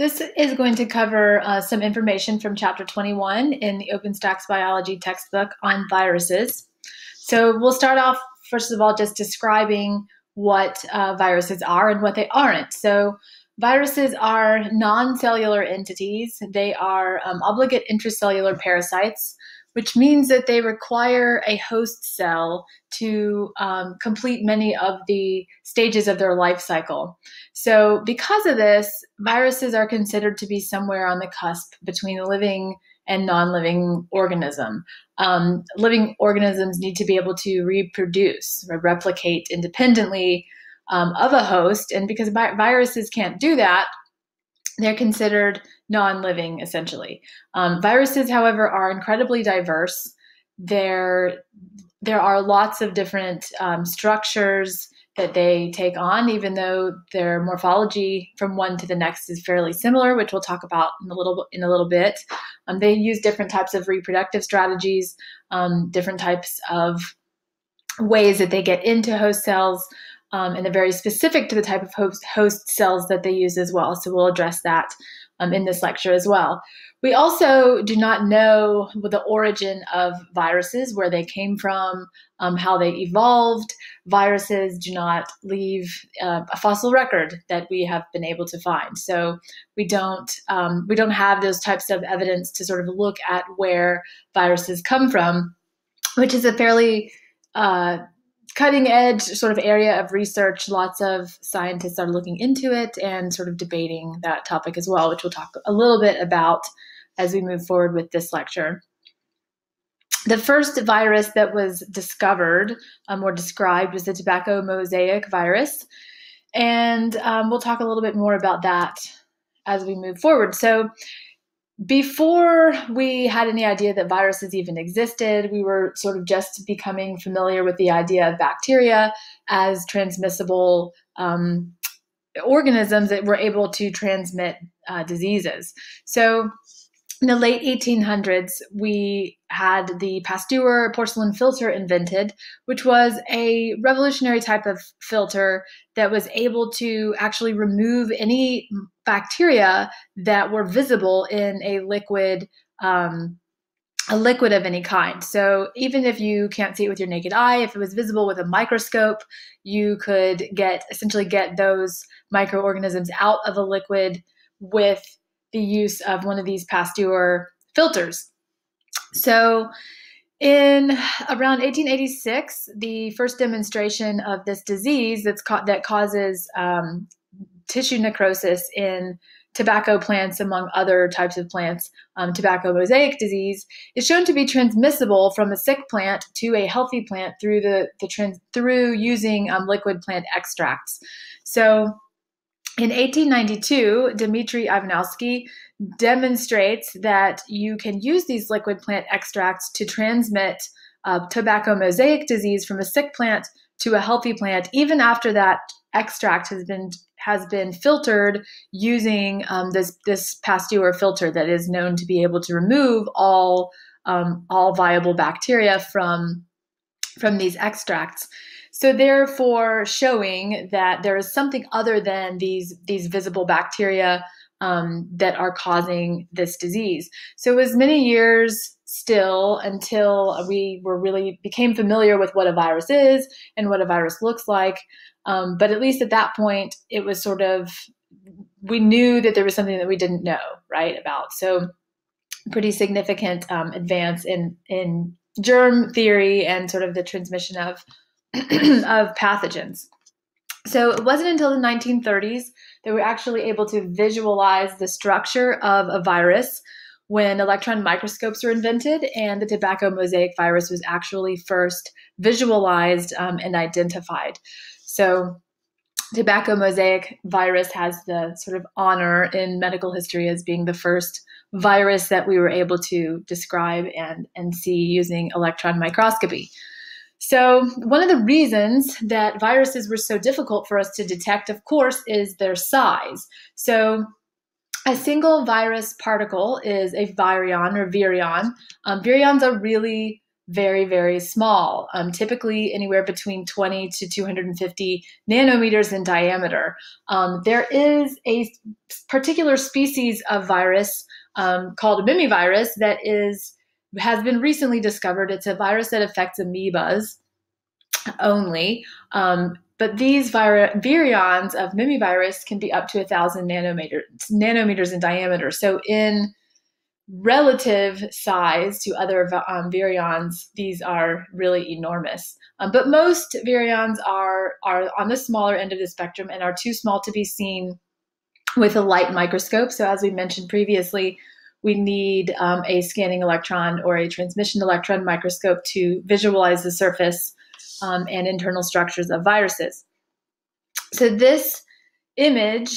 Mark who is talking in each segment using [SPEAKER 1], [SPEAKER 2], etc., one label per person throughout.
[SPEAKER 1] This is going to cover some information from Chapter 21 in the OpenStax Biology textbook on viruses. So we'll start off, first of all, just describing what viruses are and what they aren't. So viruses are non-cellular entities. They are obligate intracellular parasites, which means that they require a host cell to complete many of the stages of their life cycle. So because of this, viruses are considered to be somewhere on the cusp between a living and non-living organism. Living organisms need to be able to reproduce or replicate independently of a host. And because viruses can't do that, they're considered non-living, essentially. Viruses, however, are incredibly diverse. There are lots of different structures that they take on, even though their morphology from one to the next is fairly similar, which we'll talk about in a little bit. They use different types of reproductive strategies, different types of ways that they get into host cells, and they're very specific to the type of host cells that they use as well. So we'll address that in this lecture as well. We also do not know the origin of viruses, where they came from, how they evolved. Viruses do not leave a fossil record that we have been able to find. So we don't have those types of evidence to sort of look at where viruses come from, which is a fairly cutting edge sort of area of research. Lots of scientists are looking into it and sort of debating that topic as well, which we'll talk a little bit about as we move forward with this lecture. The first virus that was discovered or described was the tobacco mosaic virus. And we'll talk a little bit more about that as we move forward. So before we had any idea that viruses even existed, we were sort of just becoming familiar with the idea of bacteria as transmissible organisms that were able to transmit diseases. So in the late 1800s, we had the Pasteur porcelain filter invented, which was a revolutionary type of filter that was able to actually remove any bacteria that were visible in a liquid of any kind. So even if you can't see it with your naked eye, if it was visible with a microscope, you could essentially get those microorganisms out of a liquid with the use of one of these Pasteur filters. So in around 1886, the first demonstration of this disease that causes tissue necrosis in tobacco plants, among other types of plants, tobacco mosaic disease, is shown to be transmissible from a sick plant to a healthy plant through using liquid plant extracts. So in 1892, Dmitry Ivanovsky demonstrates that you can use these liquid plant extracts to transmit tobacco mosaic disease from a sick plant to a healthy plant, even after that extract has been filtered using this Pasteur filter that is known to be able to remove all viable bacteria from these extracts. So therefore showing that there is something other than these visible bacteria that are causing this disease. So it was many years still until we became familiar with what a virus is and what a virus looks like. But at least at that point, it was we knew that there was something that we didn't know, right, about. So pretty significant advance in germ theory and sort of the transmission of pathogens. So it wasn't until the 1930s that we were actually able to visualize the structure of a virus, when electron microscopes were invented and the tobacco mosaic virus was actually first visualized and identified. So tobacco mosaic virus has the sort of honor in medical history as being the first virus that we were able to describe and see using electron microscopy. So one of the reasons that viruses were so difficult for us to detect, of course, is their size. So a single virus particle is a virion or virion. Virions are really very, very small, typically anywhere between 20 to 250 nanometers in diameter. There is a particular species of virus called a mimivirus that has been recently discovered. It's a virus that affects amoebas only. But these virions of mimivirus can be up to 1,000 nanometers in diameter. So in relative size to other virions, these are really enormous. But most virions are on the smaller end of the spectrum and are too small to be seen with a light microscope. So as we mentioned previously, we need a scanning electron or a transmission electron microscope to visualize the surface and internal structures of viruses. So this image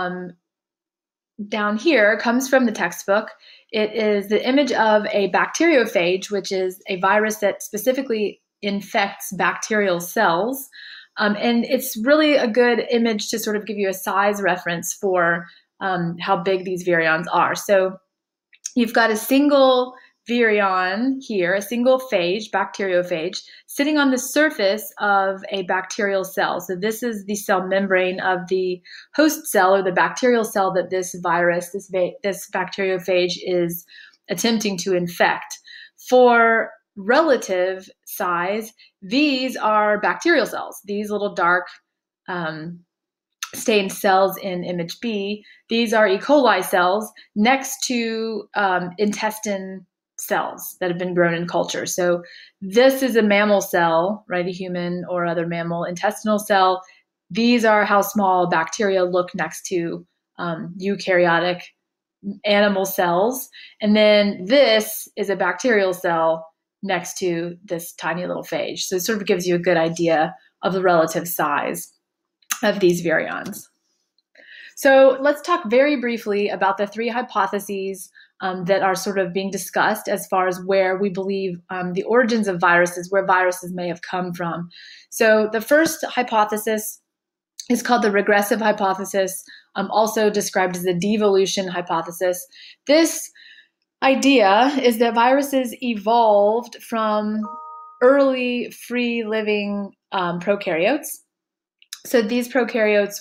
[SPEAKER 1] down here comes from the textbook. It is the image of a bacteriophage, which is a virus that specifically infects bacterial cells. And it's really a good image to sort of give you a size reference for how big these virions are. So you've got a single virion here, a single phage, bacteriophage, sitting on the surface of a bacterial cell. So this is the cell membrane of the host cell or the bacterial cell that this virus, this bacteriophage is attempting to infect. For relative size, these are bacterial cells, these little dark stained cells in image B. These are E. coli cells next to intestine cells that have been grown in culture. So this is a mammal cell, right? A human or other mammal intestinal cell. These are how small bacteria look next to eukaryotic animal cells. And then this is a bacterial cell next to this tiny little phage. So it sort of gives you a good idea of the relative size of these virions. So let's talk very briefly about the three hypotheses that are sort of being discussed as far as where we believe the origins of viruses, where viruses may have come from. So the first hypothesis is called the regressive hypothesis, also described as the devolution hypothesis. This idea is that viruses evolved from early free-living prokaryotes. So these prokaryotes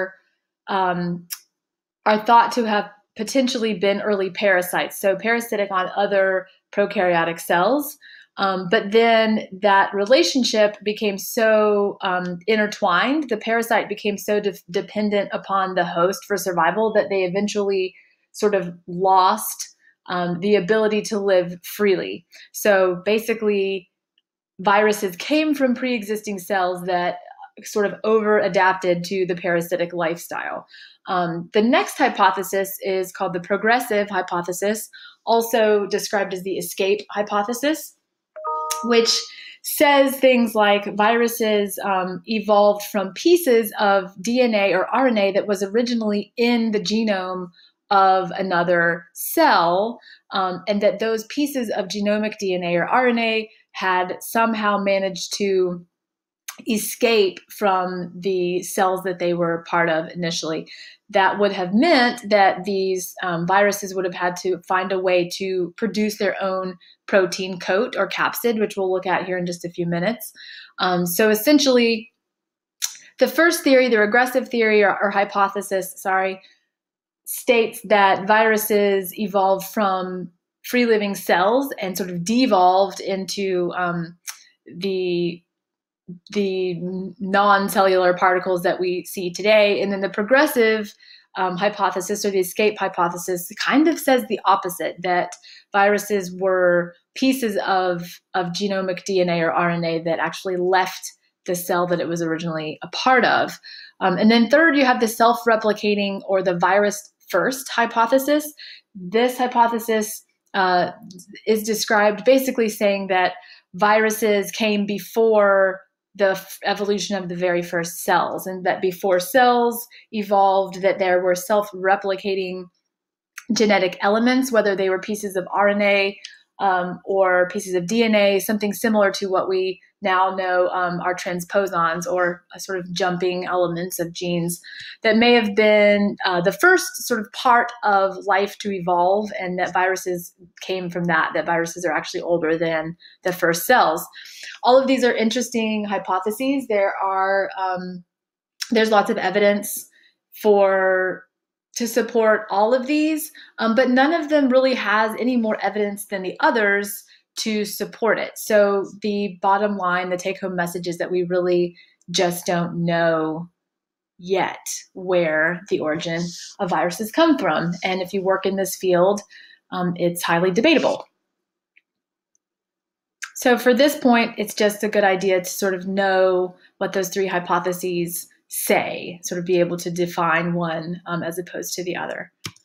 [SPEAKER 1] are thought to have potentially been early parasites, so parasitic on other prokaryotic cells. But then that relationship became so intertwined, the parasite became so dependent upon the host for survival that they eventually sort of lost the ability to live freely. So basically, viruses came from pre-existing cells that sort of over-adapted to the parasitic lifestyle. The next hypothesis is called the progressive hypothesis, also described as the escape hypothesis, which says things like viruses evolved from pieces of DNA or RNA that was originally in the genome of another cell, and that those pieces of genomic DNA or RNA had somehow managed to escape from the cells that they were part of initially. That would have meant that these viruses would have had to find a way to produce their own protein coat or capsid, which we'll look at here in just a few minutes. So essentially, the first theory, the regressive theory or hypothesis, states that viruses evolved from free-living cells and sort of devolved into the non-cellular particles that we see today. And then the progressive hypothesis or the escape hypothesis kind of says the opposite, that viruses were pieces of genomic DNA or RNA that actually left the cell that it was originally a part of. And then third, you have the self-replicating or the virus first hypothesis. This hypothesis is described basically saying that viruses came before the evolution of the very first cells, and that before cells evolved, that there were self-replicating genetic elements, whether they were pieces of RNA or pieces of DNA, something similar to what we now know are transposons, or sort of jumping elements of genes that may have been the first sort of part of life to evolve, and that viruses came from that viruses are actually older than the first cells. All of these are interesting hypotheses. There's lots of evidence to support all of these, but none of them really has any more evidence than the others to support it. So the bottom line, the take-home message is that we really just don't know yet where the origin of viruses come from. And if you work in this field, it's highly debatable. So for this point, it's just a good idea to sort of know what those three hypotheses say, sort of be able to define one as opposed to the other.